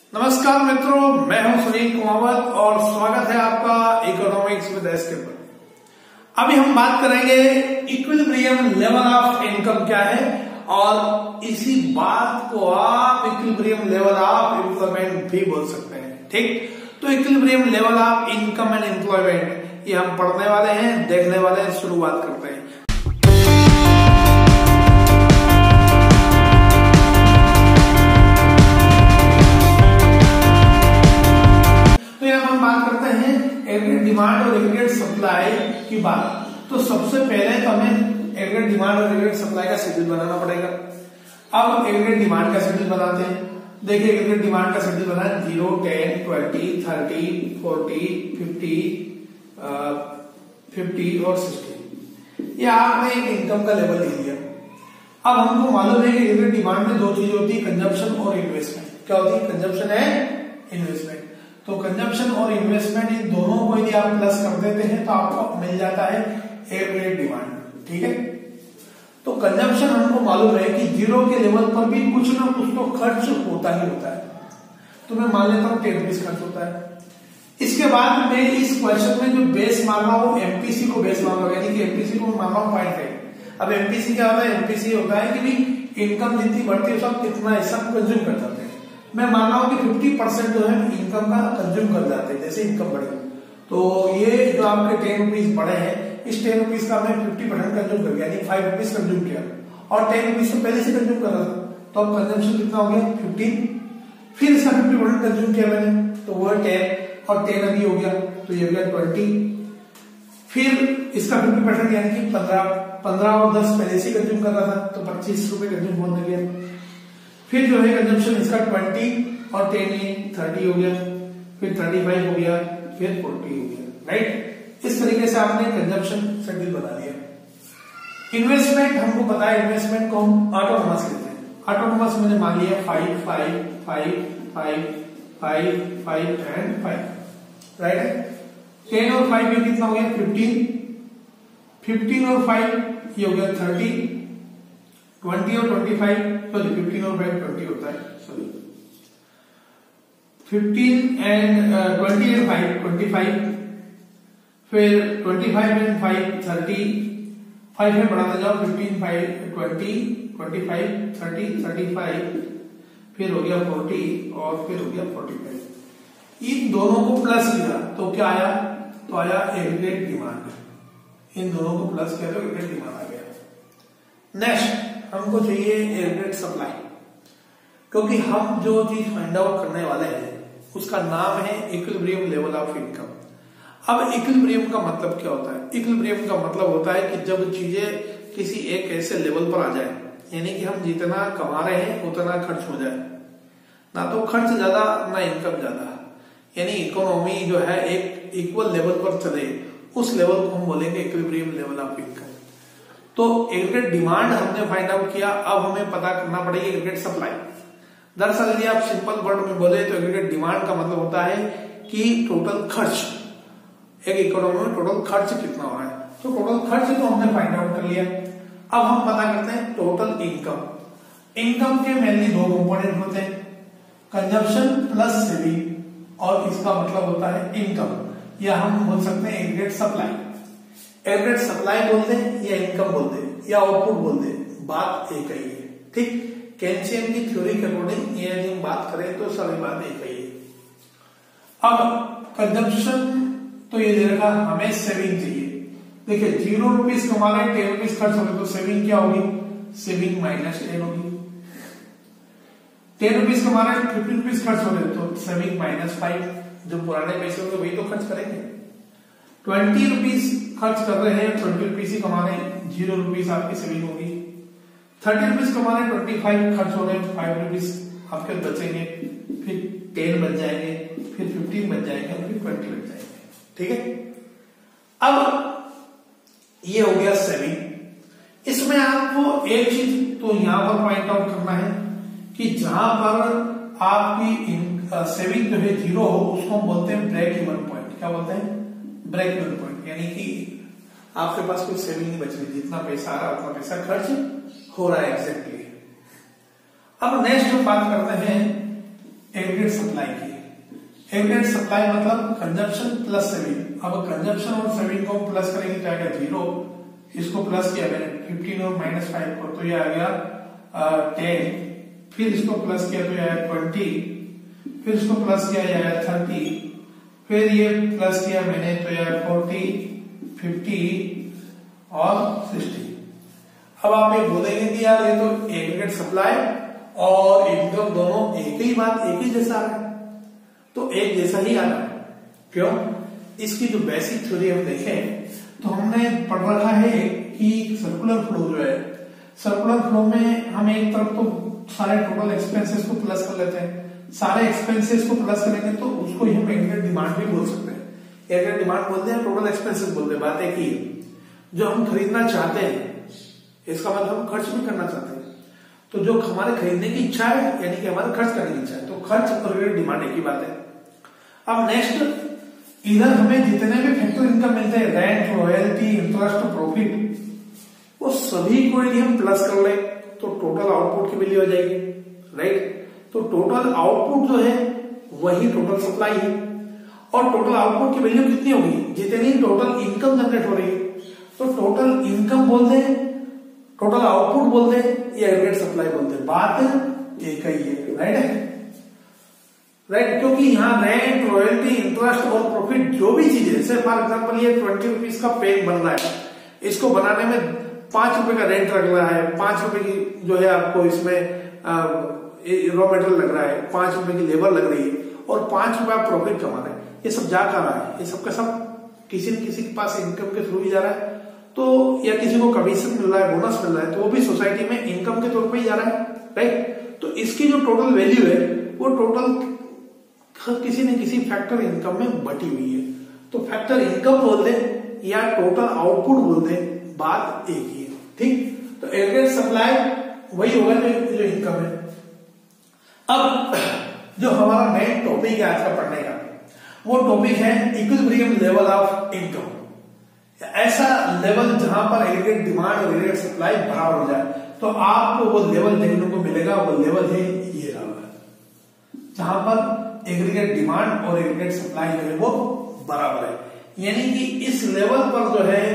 नमस्कार मित्रों, मैं हूं सुनील kumawat और स्वागत है आपका इकोनॉमिक्स विद एस के पर। अभी हम बात करेंगे इक्विलिब्रियम लेवल ऑफ इनकम क्या है और इसी बात को आप इक्विलिब्रियम लेवल ऑफ एम्प्लॉयमेंट भी बोल सकते हैं। ठीक, तो equilibrium level of income and employment ये हम पढ़ने वाले हैं, देखने वाले हैं। शुरुआत करते हैं। एग्रीगेट डिमांड और एग्रीगेट सप्लाई की बात, तो सबसे पहले तो हमें एग्रीगेट डिमांड और एग्रीगेट सप्लाई का शेड्यूल बनाना पड़ेगा। अब एग्रीगेट डिमांड का शेड्यूल बनाते हैं। देखिए एग्रीगेट डिमांड का शेड्यूल बना है 0, 10, 20, 30, 40, 50 और 60। ये आपने एक इनकम का लेवल ले लिया। अब हमको मालूम है कि एग्रीगेट डिमांड में दो चीजें होती है, कंजप्शन और इन्वेस्टमेंट। क्या होती है? कंजप्शन है, इन्वेस्टमेंट। तो कंजप्शन और इन्वेस्टमेंट इन दोनों को यदि आप प्लस कर देते हैं तो आपको मिल जाता है एवरेज डिमांड। ठीक है, तो कंजप्शन हमको मालूम है कि 0 के लेवल पर भी कुछ ना कुछ तो खर्च होता ही होता है। तो मैं मान लेता हूं 10 रुपीज खर्च होता है। इसके बाद मैं इस क्वेश्चन में जो बेस मान रहा हूं एमपीसी को बेस मान रहा हूं, यानी कि एमपीसी को मान रहा हूं 0.5। अब एमपीसी क्या होता है? एमपीसी होता है कि भी इनकम जितनी बढ़ती है सब कितना हिस्सा कंज्यूम कर जाते हैं। मैं मान रहा हूं कि 50% जो है इनकम का कंज्यूम कर जाते हैं जैसे इनकम बढ़ी। तो ये जो आपके 10 रुपीज बढ़े हैं, इस 10 रुपीज का मैं 50% कंज्यूम कर गया, यानी 5 रुपीज कंज्यूम किया और 10 रुपीज तो पहले से कंज्यूम कर रहा था। तो अब कंजम्पशन कितना हो गया? 15। फिर इसका 50% कंज्यूम किया मैंने, तो वो 10 और 10 अभी हो गया, तो ये हो गया 20। फिर इसका 50% यानी कि 15 और 10 पहले से कंज्यूम कर रहा था, तो 25 रुपए कंज्यूम होने गया। फिर जो है कंजम्पशन इसका 20 और 10 30 हो गया, फिर 35 हो गया, फिर 40 हो गया। राइट, इस तरीके से आपने कंजम्पशन शेड्यूल बना लिया। इन्वेस्टमेंट हमको पता है, इन्वेस्टमेंट को हम ऑटोनोमस कहते हैं। ऑटोनोमस मैंने मान लिया 5, 5, 5, 5, 5, 5 एंड 5। राइट, 10 और 5 ये कितना हो गया? 15। 15 और 5 ये हो गया 30। 20 और 25, सॉरी 15 और 5 20 होता है, सॉरी 15 एंड 20 एंड 5 25, फिर 25 एंड 5 30, 5 में बढ़ाते जाओ, 15 5 20 25 30 35, फिर हो गया 40 और फिर हो गया 45। इन दोनों को प्लस किया तो क्या आया? तो आया एग्रीगेट डिमांड। इन दोनों को प्लस किया तो एग्रीगेट डिमांड आ गया। नेक्स्ट हमको चाहिए एग्रीगेट सप्लाई, क्योंकि हम जो चीज फाइंड आउट करने वाले हैं उसका नाम है इक्विलिब्रियम लेवल ऑफ इनकम। अब इक्विलिब्रियम का मतलब क्या होता है? इक्विलिब्रियम का मतलब होता है कि जब चीजें किसी एक ऐसे लेवल पर आ जाए, यानी कि हम जितना कमा रहे हैं उतना खर्च हो जाए, ना तो खर्च ज्यादा ना इनकम ज्यादा, यानी इकोनॉमी जो है एक इक्वल लेवल पर चले, उस लेवल को हम बोलेंगे इक्विलिब्रियम लेवल ऑफ इनकम। तो एग्रीगेट डिमांड हमने फाइंड आउट किया, अब हमें पता करना पड़ेगी एग्रीगेट सप्लाई। दरअसल यदि आप सिंपल वर्ड में बोले तो एग्रीगेट डिमांड का मतलब होता है कि टोटल खर्च, एक इकोनॉमी में टोटल खर्च कितना हो रहा है। तो टोटल खर्च तो हमने फाइंड आउट कर लिया। अब हम पता करते हैं टोटल इनकम। इनकम के मेनली दो कंपोनेंट होते हैं, कंजप्शन प्लस सेविंग, और इसका मतलब होता है इनकम, या हम बोल सकते हैं एग्रीगेट सप्लाई। एग्रीगेट सप्लाई बोल दे या इनकम बोल दे या आउटपुट बोल दे, बात एक ही है। ठीक, कैल्शियम की थ्योरी के अकॉर्डिंग ये हम बात करें तो सारी बात एक ही है। अब कंजप्शन तो ये दे रखा, हमें सेविंग चाहिए। देखिए 0 रुपीज कमा रहे, 10 रुपीज खर्च हो रहे, तो सेविंग क्या होगी? सेविंग -10 होगी। 10 रुपीज कमा रहे, 50 रुपीज खर्च हो रहे, तो सेविंग -5। जो पुराने पैसे होंगे वही तो खर्च करेंगे। 20 रुपीज खर्च कर रहे हैं, 20 रुपीज ही कमा रहे हैं, 0 रुपीज आपकी सेविंग होगी। 30 रुपीज कमा रहे हैं, 25 खर्च हो रहे हैं, 5 रुपीज आपके बचेंगे, फिर 10 बच जाएंगे, फिर 15 बच जाएंगे, फिर 20 बच जाएंगे। ठीक है, अब ये हो गया सेविंग। इसमें आपको एक चीज तो यहां पर पॉइंट आउट करना है कि जहां पर आपकी सेविंग जो है 0 हो, उसको हम बोलते हैं ब्रेक इवन पॉइंट। क्या बोलते हैं? ब्रेक इवन पॉइंट, यानी कि आपके पास कोई सेविंग नहीं बच रही, जितना पैसा आ रहा है उतना पैसा खर्च हो रहा है एग्जैक्टली। अब नेक्स्ट हम बात करते हैं एग्रीगेट सप्लाई की। एग्रीगेट सप्लाई मतलब कंजप्शन प्लस सेविंग। अब कंजप्शन और सेविंग को प्लस करेंगे तो आएगा 0, इसको प्लस किया मैंने 15 और -5 को, तो ये आ गया 10, फिर इसको प्लस किया तो ये आया 20, फिर इसको प्लस किया ये आया 30, फिर ये प्लस किया मैंने तो ये आया 40, 50 और 60। अब आप ये बोलेंगे कि यार ये तो एग्रीगेट सप्लाई और इनकम दोनों एक ही बात, एक ही जैसा है, तो एक जैसा ही आ रहा है। क्यों? इसकी जो बेसिक थ्योरी हम देखें तो हमने पढ़ रखा है कि सर्कुलर फ्लो जो है, सर्कुलर फ्लो में हम एक तरफ तो सारे टोटल एक्सपेंसेस को प्लस कर लेते हैं, सारे एक्सपेंसेस को प्लस करेंगे तो उसको हम एग्रीगेट डिमांड भी बोल सकते हैं। एग्रीगेट डिमांड बोलते हैं, टोटल एक्सपेंसेस बोलते हैं। बात एक ही है, जो हम खरीदना चाहते हैं इसका मतलब हम खर्च भी करना चाहते हैं, तो जो हमारे खरीदने की इच्छा है यानी कि हमारे खर्च करने की इच्छा है, तो खर्च और एग्रीगेट डिमांड एक ही बात है। अब नेक्स्ट, इधर हमें जितने भी फैक्टर इनकम मिलते हैं, रेंट, रॉयल्टी, इंटरेस्ट, प्रॉफिट, वो सभी को यदि हम प्लस कर ले तो टोटल आउटपुट की वैल्यू आ जाएगी, राइट। तो टोटल आउटपुट जो है वही टोटल सप्लाई है, और टोटल आउटपुट की वैल्यू कितनी होगी, जितनी टोटल इनकम जनरेट हो रही है। तो टोटल इनकम बोलते हैं, टोटल आउटपुट बोलते हैं, या एग्रीगेट सप्लाई बोलते हैं, बात एक ही है, राइट है, राइट। क्योंकि यहाँ रेंट, रॉयल्टी, इंटरेस्ट और प्रॉफिट जो भी चीजें, जैसे फॉर एग्जाम्पल ये 20 रुपीज का पेन बन रहा है, इसको बनाने में 5 रुपए का रेंट लग रहा है, 5 रुपए की जो है आपको इसमें रॉ मटेरियल लग रहा है, 5 रुपए की लेबर लग रही है, और 5 रुपए आप प्रॉफिट कमा रहे हैं, ये सब जा कर रहा है, ये सब का सब किसी न किसी के पास इनकम के थ्रू ही जा रहा है। तो या किसी को कमीशन मिल रहा है, बोनस मिल रहा है, तो वो भी सोसाइटी में इनकम के तौर पर ही जा रहा है, राइट। तो इसकी जो टोटल वैल्यू है वो टोटल किसी न किसी फैक्टर इनकम में बटी हुई है। तो फैक्टर इनकम बोल दे या टोटल आउटपुट बोल दे, बात एक ही है, ठीक। तो एग्रीगेट सप्लाई वही होगा जो इनकम है। अब जो हमारा मेन टॉपिक है आज का पढ़ने का, वो टॉपिक है इक्विलिब्रियम लेवल ऑफ इनकम। ऐसा लेवल जहां पर एग्रीगेट डिमांड और एग्रीगेट सप्लाई बराबर हो जाए, तो आपको वो लेवल देखने को मिलेगा, वो लेवल है ये रहा, जहां पर एग्रीगेट डिमांड और एग्रीगेट सप्लाई जो है वो बराबर है। यानी कि इस लेवल पर जो है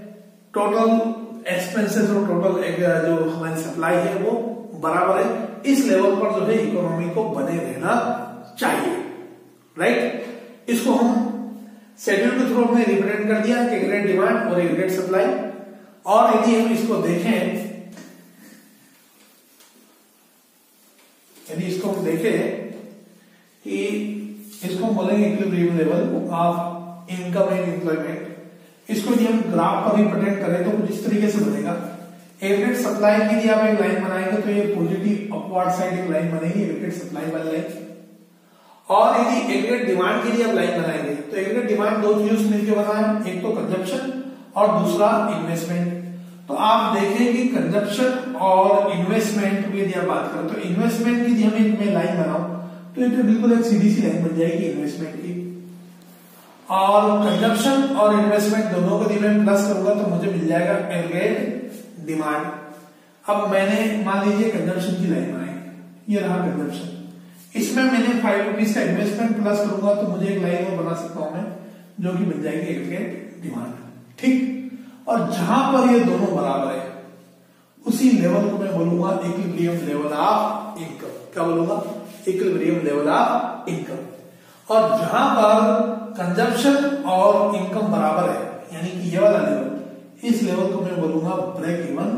टोटल एक्सपेंसेस और टोटल जो हमारी सप्लाई है वो बराबर है। इस लेवल पर जो है इकोनॉमी को बने रहना चाहिए, राइट। इसको हम शेड्यूल के थ्रू हमने रिप्रेजेंट कर दिया कि एग्रीगेट डिमांड और एग्रीगेट सप्लाई। और यदि हम इसको देखें, यदि इसको हम देखें कि इसको बोलेंगे equilibrium level of income and employment. इसको यदि हम ग्राफ पर रिप्रेजेंट करें तो कुछ इस तरीके से बनेगा। एग्रीगेट सप्लाई की यदि आप एक लाइन बनाएंगे तो ये पॉजिटिव अपवर्ड साइड एक लाइन बनेगी, एग्रीगेट सप्लाई वाली लाइन। और यदि एग्रीगेट डिमांड के लिए आप लाइन बनाएंगे तो एग्रीगेट डिमांड दो चीजों से मिलकर बना है, एक तो कंजप्शन और दूसरा इन्वेस्टमेंट। तो आप देखें कि कंजप्शन और इन्वेस्टमेंट की यदि आप बात करें तो इन्वेस्टमेंट की यदि हम एक में लाइन बनाऊं तो ये तो बिल्कुल एक सीधी सी लाइन बन जाएगी इन्वेस्टमेंट की। और कंजप्शन और इन्वेस्टमेंट दोनों को यदि मैं प्लस करूंगा तो मुझे मिल जाएगा एग्रीगेट डिमांड। अब मैंने मान लीजिए कंजप्शन की लाइन बनाई, ये रहा कंजप्शन, इसमें मैंने 5 रुपीज का इन्वेस्टमेंट प्लस करूंगा तो मुझे एक लाइन और बना सकता हूं मैं, जो कि बन जाएगी एग्रीगेट डिमांड, ठीक। और जहां पर ये दोनों बराबर है उसी लेवल को मैं बोलूंगा इक्विलिब्रियम लेवल ऑफ इनकम। क्या बोलूंगा? Equilibrium level of income. और जहां पर कंजप्शन और इनकम बराबर है, यानी कि ये वाला लेवल, इस लेवल को मैं बोलूंगा ब्रेक इवन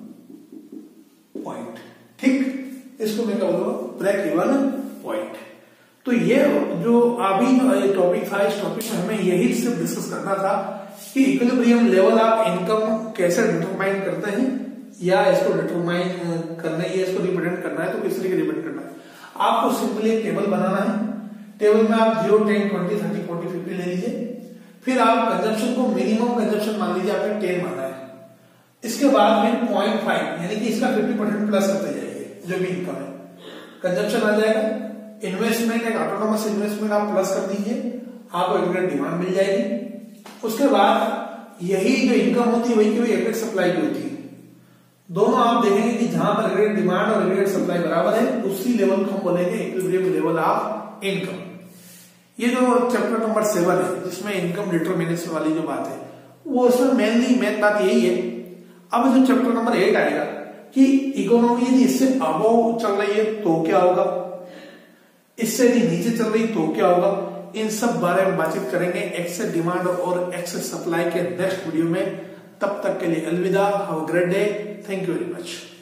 पॉइंट, ठीक। इसको मैं क्या बोलूंगा? Break even point. तो ये जो अभी जो टॉपिक था, इस टॉपिक में हमें यही सिर्फ डिस्कस करना था कि इक्विलिब्रियम लेवल ऑफ इनकम कैसे डिटरमाइन करते हैं, या इसको डिटरमाइन करना है, या इसको रिप्रेजेंट करना है तो किस तरीके रिप्रेजेंट करना है। आपको सिंपली एक टेबल बनाना है, टेबल में आप 0, 10, 20, 30, 40, 50 ले लीजिए। फिर आप कंजप्शन को मिनिमम कंजप्शन मान लीजिए, आपने 10 माना है। इसके बाद में 0.5 यानी कि इसका 50% प्लस करते जाइए, जो भी इनकम है, कंजप्शन आ जाएगा। इन्वेस्टमेंट, एक ऑटोनोमस इन्वेस्टमेंट आप प्लस कर दीजिए, आपको एग्रीगेट डिमांड मिल जाएगी। उसके बाद यही जो इनकम होती है वही की वही एग्रीगेट सप्लाई भी होती है। दोनों आप देखेंगे कि जहां पर एग्रीगेट डिमांड और एग्रीगेट सप्लाई बराबर है, उसी लेवल को हम बोलेंगे इक्विलिब्रियम लेवल ऑफ इनकम। ये जो चैप्टर नंबर 7 है जिसमें इनकम डिटरमिनेशन वाली जो बात है वो उसमें मेन बात यही है। अब जो चैप्टर नंबर 8 आएगा कि इकोनॉमी यदि इससे अबव चल रही है तो क्या होगा, इससे यदि नीचे चल रही तो क्या होगा, इन सब बारे में बातचीत करेंगे एक्सेस डिमांड और एक्सेस सप्लाई के नेक्स्ट वीडियो में। तब तक के लिए अलविदा, have a great day, thank you very much.